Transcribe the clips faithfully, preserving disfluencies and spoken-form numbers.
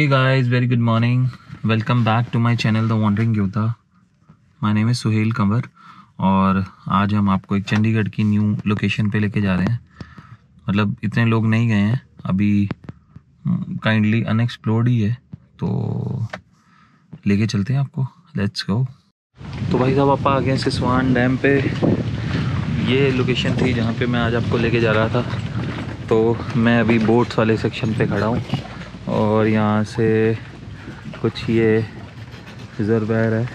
guys, very good morning. Welcome back to my channel The Wandering Yoda. My name is Suhail Kanwar और आज हम आपको एक चंडीगढ़ की न्यू लोकेशन पे लेके जा रहे हैं। मतलब इतने लोग नहीं गए हैं अभी, काइंडली अनएक्सप्लोर्ड ही है, तो लेके चलते हैं आपको। Let's go. तो भाई साहब आप आ गए सिसवान डैम पे। ये लोकेशन थी जहाँ पे मैं आज आपको लेके जा रहा था। तो मैं अभी बोट्स वाले सेक्शन पे खड़ा हूँ और यहाँ से कुछ ये रिजर्वायर है,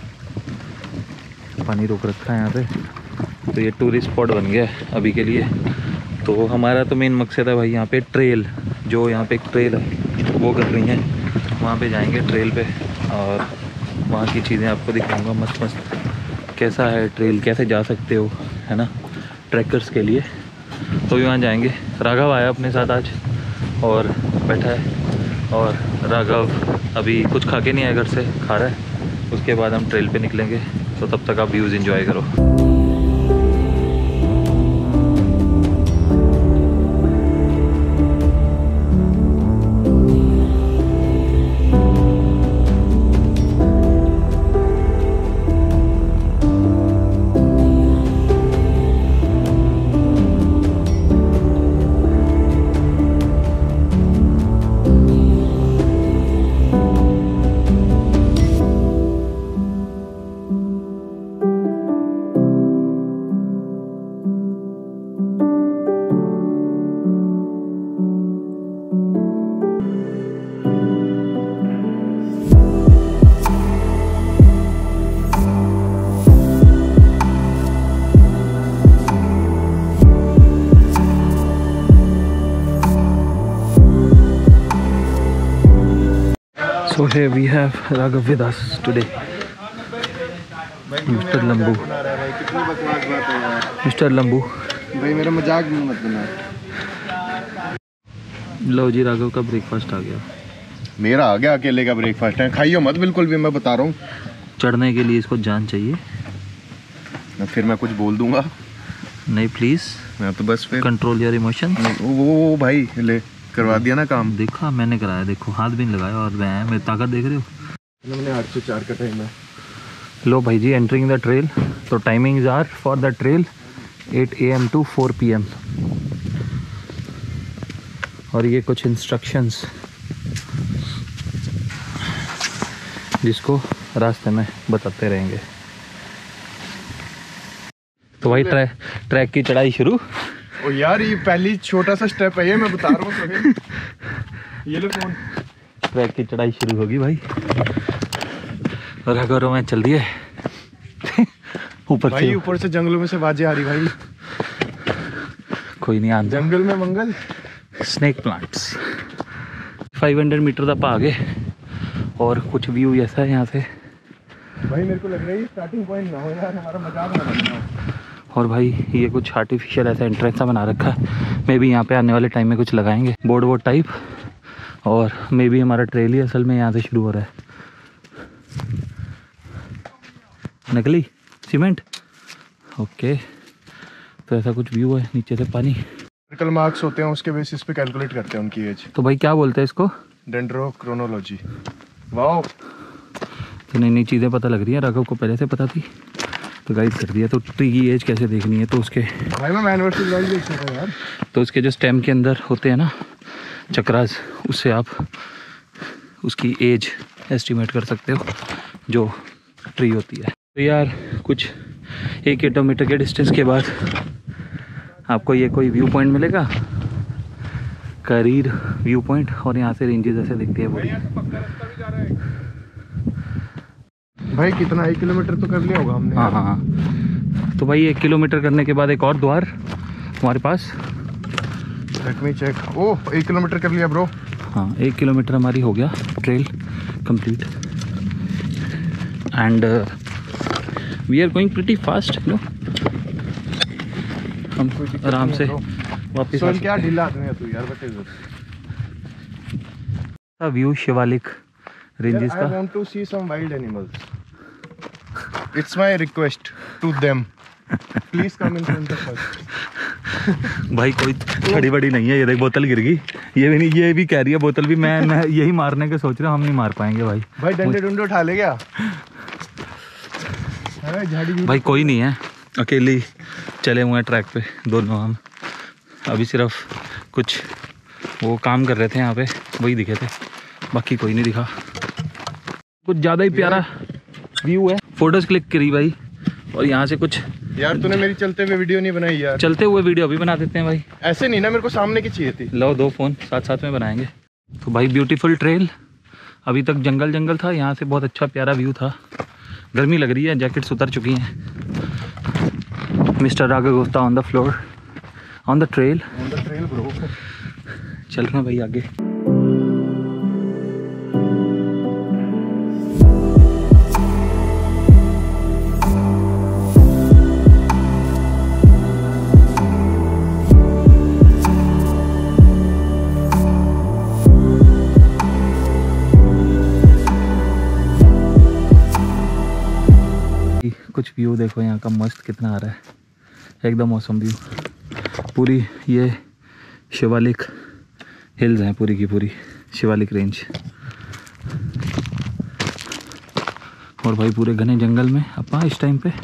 पानी रोक रखा है यहाँ पे। तो ये टूरिस्ट स्पॉट बन गया है अभी के लिए। तो हमारा तो मेन मकसद है भाई यहाँ पे ट्रेल, जो यहाँ पे एक ट्रेल है वो कर रही हैं, वहाँ पे जाएंगे ट्रेल पे और वहाँ की चीज़ें आपको दिखाऊंगा। मस्त मस्त कैसा है ट्रेल, कैसे जा सकते हो, है ना, ट्रैकर्स के लिए। तो भी वहाँ जाएंगे। राघव आया अपने साथ आज और बैठा है, और राघव अभी कुछ खा के नहीं आया, घर से खा रहा है। उसके बाद हम ट्रेल पे निकलेंगे। तो तब तक आप व्यूज़ एंजॉय करो। So here we have Raghav with us today. Mister लंबू, मिस्टर लंबू भाई मेरा मजाक भी मत बना। लो जी, राघव का ब्रेकफास्ट आ गया। मेरा आ गया, अकेले का ब्रेकफास्ट है। खाइयो मत बिल्कुल भी, मैं बता रहा हूँ। चढ़ने के लिए इसको जान चाहिए। फिर मैं कुछ बोल दूंगा। नहीं प्लीज़, मैं तो बस फिर कंट्रोल योर इमोशन। वो, वो भाई ले करवा दिया ना काम। देखा मैंने कराया, देखो हाथ भी नहीं लगाया और मैं मेरी ताकत देख रहे हो। मैंने आठ से चार का टाइम है। लो भाई जी, एंटरिंग द ट्रेल। तो timings are for the trail eight A M to four P M. और ये कुछ इंस्ट्रक्शंस जिसको रास्ते में बताते रहेंगे। तो भाई ट्रैक ट्रैक की चढ़ाई शुरू। ओ यार, ये पहली छोटा सा स्टेप है, ये मैं बता रहा हूँ। ये लो फोन। ट्रैक की चढ़ाई शुरू होगी भाई। और अगर मैं चल दिए ऊपर भाई, ऊपर से जंगलों में से आवाजें आ रही भाई। कोई नहीं, आंदा जंगल में मंगल। Snake plants. Five hundred metre तक आगे और कुछ व्यू ऐसा है यहाँ से। भाई मेरे को लग रहा है स्टार्टिंग पॉइंट ना हो यार, हमारा मजाक ना बनाओ। और भाई ये कुछ आर्टिफिशियल ऐसा एंट्रेंस सा बना रखा है। मे बी यहाँ पे आने वाले टाइम में कुछ लगाएंगे बोर्ड वोर्ड टाइप। और मे बी हमारा ट्रेल ही असल में यहाँ से शुरू हो रहा है। नकली सीमेंट, ओके। तो ऐसा कुछ व्यू है, नीचे से पानी। सर्कल मार्क्स होते हैं, उसके बेसिस पे कैलकुलेट करते हैं उनकी एज। तो भाई क्या बोलते हैं इसको? डेंड्रोक्रोनोलॉजी। वाओ, तो नई नई चीज़ें पता लग रही है। राघव को पहले से पता थी तो गाइड कर दिया। तो ट्री की एज कैसे देखनी है, तो उसके भाई मैं मैन वर्सेस वाइल्ड देख सकता हूं यार। तो उसके जो स्टेम के अंदर होते हैं ना चक्रास, उससे आप उसकी एज एस्टिमेट कर सकते हो जो ट्री होती है। तो यार कुछ एक किलोमीटर के डिस्टेंस के बाद आपको ये कोई व्यू पॉइंट मिलेगा, करीर व्यू पॉइंट। और यहाँ से रेंजेस ऐसे दिखती है पूरी। भाई कितना, एक किलोमीटर तो कर लिया होगा हमने। हाँ हाँ। तो भाई एक किलोमीटर करने के बाद एक और द्वार हमारे पास। Let me check. ओह, एक किलोमीटर कर लिया ब्रो। हाँ, एक किलोमीटर हमारी हो गया trail complete. And we are going pretty fast, no. हम आराम से वापस आ क्या ढीला आदमी है तू यार। बट व्यू शिवालिक रेंजेस का। I want to see some wild animals. It's my request to them. Please come in front of us. भाई कोई खड़ी बड़ी नहीं है, ये देख बोतल गिर गई, ये भी नहीं, ये भी कह रही है बोतल भी, मैं मैं यही मारने के सोच रहा हूँ, हम नहीं मार पाएंगे भाई। भाई डंडे डंडे उठा ले क्या? झाड़ी भाई कोई नहीं है, अकेले चले हुए हैं ट्रैक पे दोनों हम। अभी सिर्फ कुछ वो काम कर रहे थे यहाँ पे, वही दिखे थे, बाकी कोई नहीं दिखा। कुछ ज़्यादा ही प्यारा व्यू है, फोटोज क्लिक करी भाई। और यहाँ से कुछ यार तूने मेरी चलते हुए वीडियो नहीं बनाई यार। चलते हुए वीडियो अभी बना देते हैं भाई। ऐसे नहीं ना, मेरे को सामने की चाहिए थी। लो दो फ़ोन साथ साथ में बनाएंगे। तो भाई ब्यूटीफुल ट्रेल, अभी तक जंगल जंगल था, यहाँ से बहुत अच्छा प्यारा व्यू था। गर्मी लग रही है, जैकेट्स उतर चुकी हैं। Mister Raghav Gupta on the floor, on the trail. On the trail bro. चल रहे हैं भाई आगे। कुछ व्यू देखो यहाँ का, मस्त कितना आ रहा है, एकदम मौसम व्यू। पूरी ये शिवालिक हिल्स हैं, पूरी की पूरी शिवालिक रेंज। और भाई पूरे घने जंगल में अपा इस टाइम पे।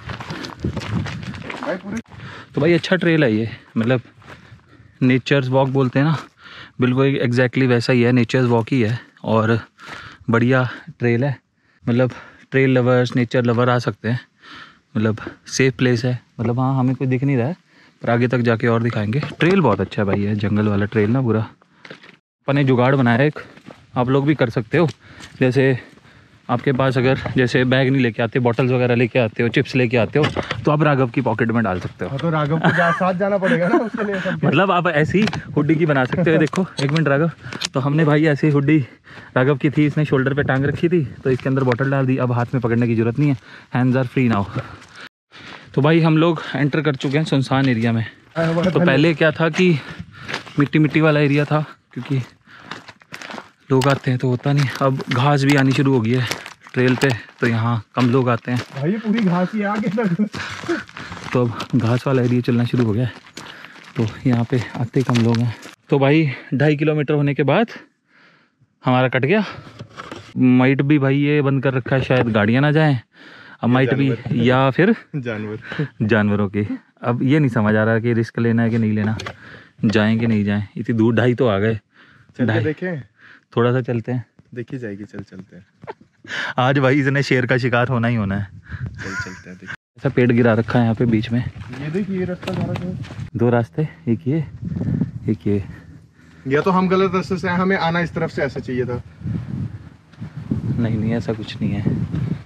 भाई पूरे तो भाई अच्छा ट्रेल है ये, मतलब नेचर्स वॉक बोलते हैं ना, बिल्कुल एग्जैक्टली वैसा ही है, नेचर्स वॉक ही है। और बढ़िया ट्रेल है, मतलब ट्रेल लवर्स, नेचर लवर आ सकते हैं, मतलब सेफ प्लेस है। मतलब हाँ हमें कोई दिख नहीं रहा है, पर आगे तक जाके और दिखाएंगे। ट्रेल बहुत अच्छा है भाई, ये जंगल वाला ट्रेल ना पूरा। अपन ने जुगाड़ बनाया है एक, आप लोग भी कर सकते हो। जैसे आपके पास अगर जैसे बैग नहीं लेके आते, बॉटल्स वगैरह लेके आते हो, चिप्स लेके आते हो, तो आप राघव की पॉकेट में डाल सकते हो। तो राघव को जा, साथ जाना पड़ेगा ना उसके लिए। मतलब आप ऐसी हुड्डी की बना सकते हो। देखो एक मिनट राघव, तो हमने भाई ऐसी हुड्डी राघव की थी, इसने शोल्डर पे टांग रखी थी, तो इसके अंदर बॉटल डाल दी। अब हाथ में पकड़ने की जरूरत नहीं है, हैंड्स आर फ्री नाउ। तो भाई हम लोग एंटर कर चुके हैं सुनसान एरिया में। तो पहले क्या था कि मिट्टी मिट्टी वाला एरिया था, क्योंकि लोग आते हैं तो होता नहीं। अब घास भी आनी शुरू हो गई है ट्रेल पे, तो यहाँ कम लोग आते हैं भाई, ये पूरी घास ही आगे तक। तो अब घास वाला एरिया चलना शुरू हो गया है, तो यहाँ पे आते कम लोग हैं। तो भाई ढाई किलोमीटर होने के बाद हमारा कट गया। माइट भी भाई ये बंद कर रखा है, शायद गाड़ियाँ ना जाएं। अब माइट भी, या फिर जानवर जानवरों की। अब ये नहीं समझ आ रहा कि रिस्क लेना है कि नहीं लेना, जाएं कि नहीं जाएं। इतनी दूर ढाई तो आ गए, ढाई देखें, थोड़ा सा चलते हैं, देखी जाएगी। चल चलते हैं आज भाई इसने शेर का शिकार होना ही होना है। चल चलते हैं। ऐसा पेड़ गिरा रखा है यहाँ पे बीच में। ये देखिए, ये रास्ता जा रहा है। दो रास्ते, एक ये एक ये। या तो हम गलत रास्ते से आए, हमें आना इस तरफ से ऐसा चाहिए था। नहीं नहीं ऐसा कुछ नहीं है,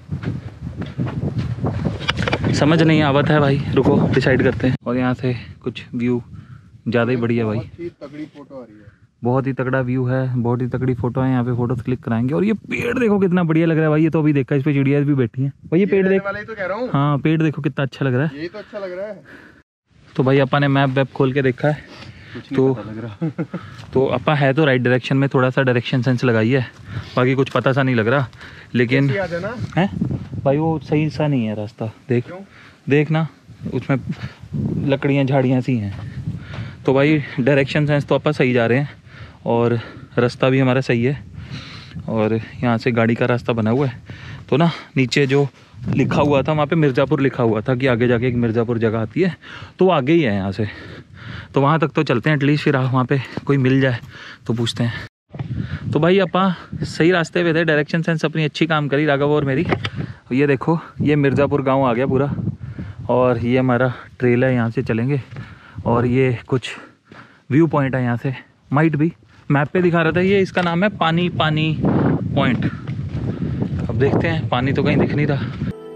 समझ नहीं आवत है भाई, रुको डिसाइड करते हैं। और यहाँ से कुछ व्यू ज़्यादा ही बढ़िया भाई, बहुत ही तगड़ी फोटो आ रही है, बहुत ही तगड़ा व्यू है, बहुत ही तगड़ी फोटो है। यहाँ पे फोटो क्लिक कराएंगे। और ये पेड़ देखो कितना बढ़िया लग रहा है भाई, ये तो अभी देखा, इस पे चिड़िया भी बैठी हैं भाई। ये पेड़ देख, वाला ही तो कह रहा हूँ। हाँ पेड़ देखो कितना अच्छा लग रहा है, यही तो अच्छा लग रहा है। तो भाई अपा ने मैप वैप खोल के देखा है, तो लग रहा तो अपा है तो राइट डायरेक्शन में, थोड़ा सा डायरेक्शन सेंस लगाई है, बाकी कुछ पता सा नहीं लग रहा। लेकिन है भाई वो सही सा नहीं है रास्ता, देख देख ना, उसमें लकड़ियाँ झाड़ियाँ सी हैं। तो भाई डायरेक्शन सेंस तो अपा सही जा रहे हैं, और रास्ता भी हमारा सही है। और यहाँ से गाड़ी का रास्ता बना हुआ है, तो ना नीचे जो लिखा हुआ था वहाँ पे मिर्ज़ापुर लिखा हुआ था कि आगे जाके एक मिर्ज़ापुर जगह आती है, तो वो आगे ही है यहाँ से। तो वहाँ तक तो चलते हैं एटलीस्ट, फिर वहाँ पे कोई मिल जाए तो पूछते हैं। तो भाई अपा सही रास्ते पे थे, डायरेक्शन सेंस अपनी अच्छी काम करी राघव और मेरी। ये देखो ये मिर्ज़ापुर गाँव आ गया पूरा, और ये हमारा ट्रेल है, यहाँ से चलेंगे। और ये कुछ व्यू पॉइंट है यहाँ से, माइट भी मैप पे दिखा रहा था ये, इसका नाम है पानी पानी पॉइंट। अब देखते हैं, पानी तो कहीं दिख नहीं रहा।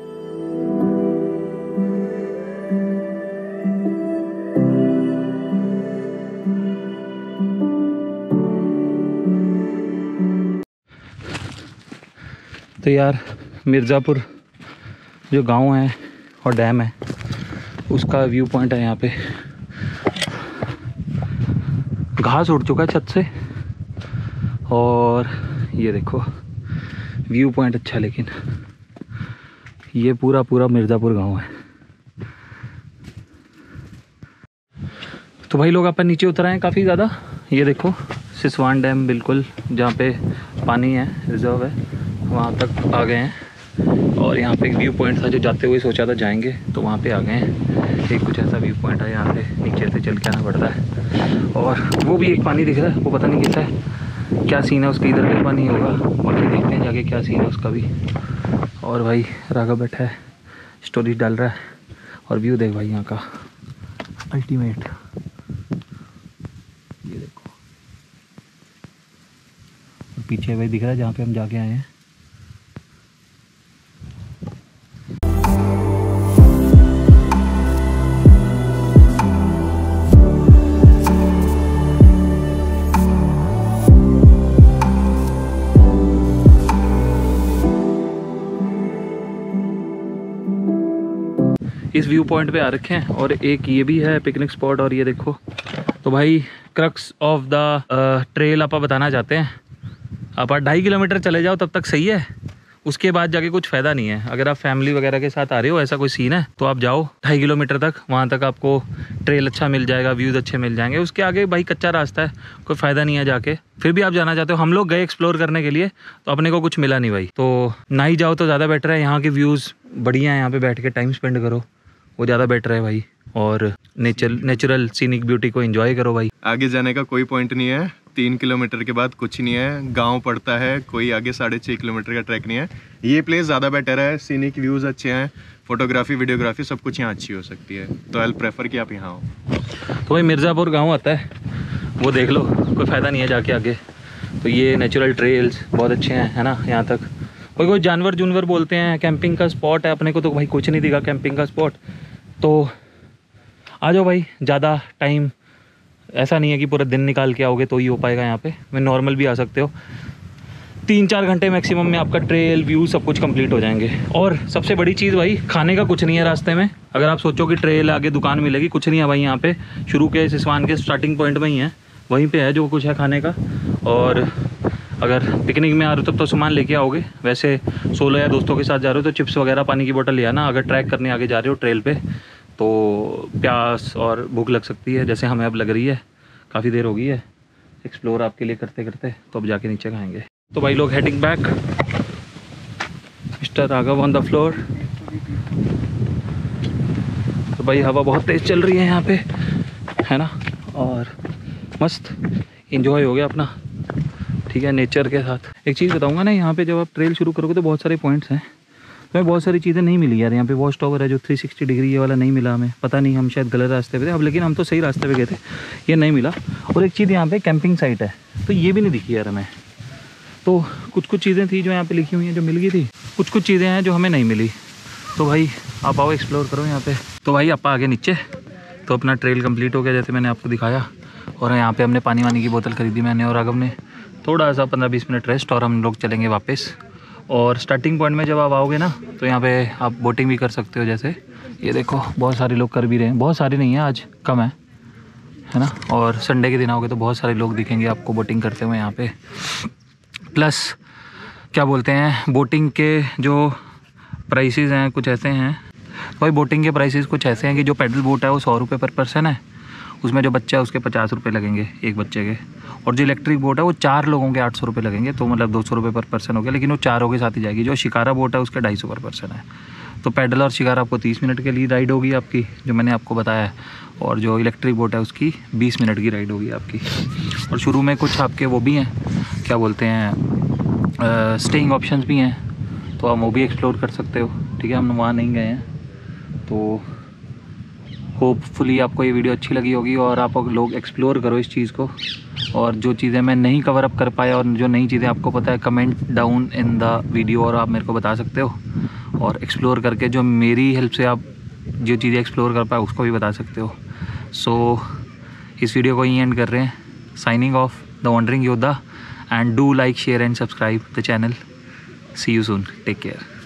तो यार मिर्ज़ापुर जो गांव है और डैम है, उसका व्यू पॉइंट है यहाँ पे। घास उड़ चुका है छत से, और ये देखो व्यू पॉइंट अच्छा। लेकिन ये पूरा पूरा मिर्ज़ापुर गांव है। तो भाई लोग अपन नीचे उतर आए हैं काफ़ी ज़्यादा। ये देखो सिसवान डैम बिल्कुल जहाँ पे पानी है, रिजर्व है, वहाँ तक आ गए हैं। और यहाँ पे एक व्यू पॉइंट था जो जाते हुए सोचा था जाएंगे, तो वहाँ पे आ गए हैं। एक कुछ ऐसा व्यू पॉइंट है, यहाँ से नीचे से चल के आना पड़ता है। और वो भी एक पानी दिख रहा है, वो पता नहीं कैसा है, क्या सीन है उसका, इधर भी पानी होगा, बाकी देखते हैं जाके क्या सीन है उसका भी। और भाई राघव बैठा है, स्टोरी डाल रहा है। और व्यू देख भाई यहाँ का अल्टीमेट, ये देखो पीछे भाई दिख रहा है जहाँ पे हम जाके आए हैं। इस व्यू पॉइंट पे आ रखे हैं और एक ये भी है पिकनिक स्पॉट। और ये देखो तो भाई क्रक्स ऑफ द ट्रेल आप बताना चाहते हैं, आप ढाई किलोमीटर चले जाओ तब तक सही है, उसके बाद जाके कुछ फ़ायदा नहीं है। अगर आप फैमिली वगैरह के साथ आ रहे हो, ऐसा कोई सीन है, तो आप जाओ ढाई किलोमीटर तक, वहाँ तक आपको ट्रेल अच्छा मिल जाएगा, व्यूज़ अच्छे मिल जाएंगे। उसके आगे भाई कच्चा रास्ता है, कोई फ़ायदा नहीं है जाके। फिर भी आप जाना चाहते हो, हम लोग गए एक्सप्लोर करने के लिए तो अपने को कुछ मिला नहीं भाई, तो ना ही जाओ तो ज़्यादा बेटर है। यहाँ के व्यूज़ बढ़िया है, यहाँ पर बैठ के टाइम स्पेंड करो, वो ज़्यादा बेटर है भाई। और नेचर नेचुरल सीनिक ब्यूटी को एंजॉय करो भाई। आगे जाने का कोई पॉइंट नहीं है, तीन किलोमीटर के बाद कुछ नहीं है, गांव पड़ता है, कोई आगे साढ़े छः किलोमीटर का ट्रैक नहीं है। ये प्लेस ज़्यादा बेटर है, सीनिक व्यूज़ अच्छे हैं, फोटोग्राफी वीडियोग्राफी सब कुछ यहाँ अच्छी हो सकती है, तो आई प्रेफर कि आप यहाँ हो। तो भाई मिर्ज़ापुर गाँव आता है, वो देख लो, कोई फ़ायदा नहीं है जाके आगे। तो ये नेचुरल ट्रेल्स बहुत अच्छे हैं, है ना। यहाँ तक कोई कोई जानवर जुनवर बोलते हैं, कैंपिंग का स्पॉट है, अपने को तो भाई कुछ नहीं दिखा कैंपिंग का स्पॉट। तो आ जाओ भाई, ज़्यादा टाइम ऐसा नहीं है कि पूरा दिन निकाल के आओगे तो ही हो पाएगा यहाँ पे, मैं नॉर्मल भी आ सकते हो। तीन चार घंटे मैक्सिमम में आपका ट्रेल व्यू सब कुछ कंप्लीट हो जाएंगे। और सबसे बड़ी चीज़ भाई, खाने का कुछ नहीं है रास्ते में। अगर आप सोचो कि ट्रेल आगे दुकान मिलेगी, कुछ नहीं है भाई। यहाँ पे शुरू के सिसवान के स्टार्टिंग पॉइंट में ही है, वहीं पे है जो कुछ है खाने का। और अगर पिकनिक में आ रहे हो तब तो सामान लेके आओगे, वैसे सोलो या दोस्तों के साथ जा रहे हो तो चिप्स वगैरह पानी की बोतल ले आना। अगर ट्रैक करने आगे जा रहे हो ट्रेल पे तो प्यास और भूख लग सकती है, जैसे हमें अब लग रही है, काफ़ी देर हो गई है एक्सप्लोर आपके लिए करते करते, तो अब जाके नीचे खाएंगे। तो भाई लोग heading back, mister Raghav on the floor. तो भाई हवा बहुत तेज़ चल रही है यहाँ पे, है ना, और मस्त इंजॉय हो गया अपना, ठीक है, नेचर के साथ। एक चीज़ बताऊँगा ना, यहाँ पे जब आप ट्रेल शुरू करोगे तो बहुत सारे पॉइंट्स हैं, तो बहुत सारी चीज़ें नहीं मिली यार। यहाँ पे वॉच टावर है जो थ्री सिक्सटी डिग्री, ये वाला नहीं मिला हमें, पता नहीं, हम शायद गलत रास्ते पे थे अब, लेकिन हम तो सही रास्ते पे गए थे, ये नहीं मिला। और एक चीज़ यहाँ पे कैंपिंग साइट है, तो ये भी नहीं दिखी यार हमें। तो कुछ कुछ चीज़ें थी जो यहाँ पे लिखी हुई हैं जो मिल गई थी, कुछ कुछ चीज़ें हैं जो हमें नहीं मिली। तो भाई आप आओ एक्सप्लोर करो यहाँ पे। तो भाई आप आगे नीचे, तो अपना ट्रेल कंप्लीट हो गया जैसे मैंने आपको दिखाया। और यहाँ पे हमने पानी वानी की बोतल खरीदी, मैंने और राघव ने, थोड़ा सा पंद्रह बीस मिनट रेस्ट, और हम लोग चलेंगे वापस। और स्टार्टिंग पॉइंट में जब आप आओगे ना, तो यहाँ पे आप बोटिंग भी कर सकते हो। जैसे ये देखो बहुत सारे लोग कर भी रहे हैं, बहुत सारे नहीं है, आज कम है, है ना। और संडे के दिन आओगे तो बहुत सारे लोग दिखेंगे आपको बोटिंग करते हुए यहाँ पे। प्लस क्या बोलते हैं, बोटिंग के जो प्राइसेस हैं कुछ ऐसे हैं, भाई बोटिंग के प्राइसेस कुछ ऐसे हैं कि जो पैडल बोट है वो सौ रुपये पर पर्सन है, उसमें जो बच्चा है उसके पचास रुपये लगेंगे एक बच्चे के। और जो इलेक्ट्रिक बोट है वो चार लोगों के आठ सौ रुपये लगेंगे, तो मतलब दो सौ रुपये पर पर्सन हो गया, लेकिन वो चारों के साथ ही जाएगी। जो शिकारा बोट है उसके ढाई सौ पर पर्सन है। तो पैडल और शिकारा आपको तीस मिनट के लिए राइड होगी आपकी, जो मैंने आपको बताया है। और जो इलेक्ट्रिक बोट है उसकी बीस मिनट की राइड होगी आपकी। और शुरू में कुछ आपके वो भी हैं, क्या बोलते हैं, स्टेइंग ऑप्शंस भी हैं, तो आप वो भी एक्सप्लोर कर सकते हो, ठीक है। हम वहाँ नहीं गए हैं, तो होपफुली आपको ये वीडियो अच्छी लगी होगी और आप लोग एक्सप्लोर करो इस चीज़ को। और जो चीज़ें मैं नहीं कवर अप कर पाया और जो नई चीज़ें आपको पता है, comment down in the video और आप मेरे को बता सकते हो। और एक्सप्लोर करके जो मेरी हेल्प से आप जो चीज़ें एक्सप्लोर कर पाए उसको भी बता सकते हो। सो so, इस वीडियो को यहीं एंड कर रहे हैं। Signing off the wandering Yoddha, and do like share and subscribe the channel. See you soon, take care.